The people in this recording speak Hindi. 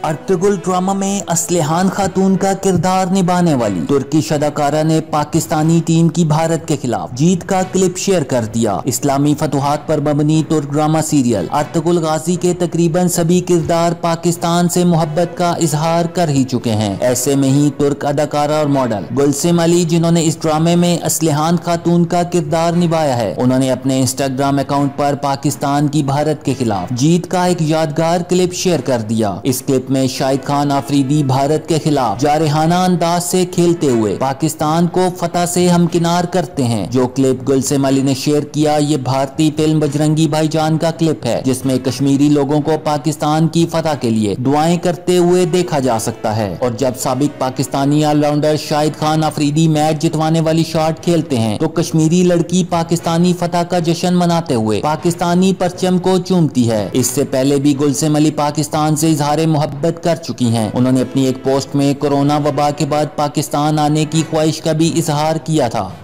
अर्तुगरुल ड्रामा में असलिहान खातून का किरदार निभाने वाली तुर्की अदाकारा ने पाकिस्तानी टीम की भारत के खिलाफ जीत का क्लिप शेयर कर दिया। इस्लामी फतुहात पर मबनी तुर्क ड्रामा सीरियल अर्तुगरुल गाजी के तकरीबन सभी किरदार पाकिस्तान से मोहब्बत का इजहार कर ही चुके हैं। ऐसे में ही तुर्क अदाकारा और मॉडल गुलसिम अली, जिन्होंने इस ड्रामे में असलिहान खातून का किरदार निभाया है, उन्होंने अपने इंस्टाग्राम अकाउंट पर पाकिस्तान की भारत के खिलाफ जीत का एक यादगार क्लिप शेयर कर दिया। इस क्लिप में शाहिद खान आफरीदी भारत के खिलाफ जारहाना अंदाज से खेलते हुए पाकिस्तान को फतह से हमकिनार करते हैं। जो क्लिप गुलसिम अली ने शेयर किया, ये भारतीय फिल्म बजरंगी भाईजान का क्लिप है, जिसमें कश्मीरी लोगों को पाकिस्तान की फतह के लिए दुआएं करते हुए देखा जा सकता है। और जब साबिक पाकिस्तानी ऑलराउंडर शाहिद खान आफरीदी मैच जितवाने वाली शॉट खेलते हैं, तो कश्मीरी लड़की पाकिस्तानी फतह का जश्न मनाते हुए पाकिस्तानी परचम को चूमती है। इससे पहले भी गुलसिम अली पाकिस्तान से इजहार मोहब्बत कर चुकी हैं। उन्होंने अपनी एक पोस्ट में कोरोना वबा के बाद पाकिस्तान आने की ख्वाहिश का भी इजहार किया था।